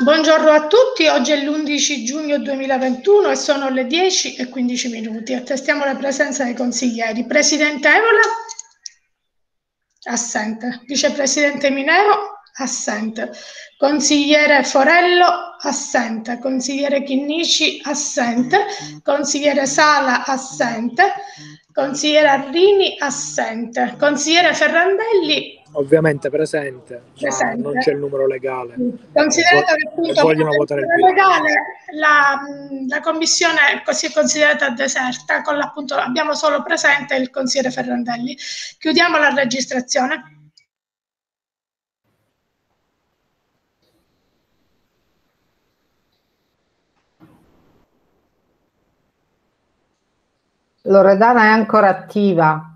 Buongiorno a tutti, oggi è l'11 giugno 2021 e sono le 10:15. Attestiamo la presenza dei consiglieri. Presidente Evola? Assente. Vicepresidente Mineo? Assente. Consigliere Forello? Assente. Consigliere Chinnici? Assente. Consigliere Sala? Assente. Consigliere Arrini? Assente. Consigliere Ferrandelli? Ovviamente presente, ma Presente. non c'è il numero legale. Considerato che appunto vogliono votare il bilancio. legale, la commissione così è considerata deserta, appunto abbiamo solo presente il consigliere Ferrandelli. Chiudiamo la registrazione. Loredana è ancora attiva.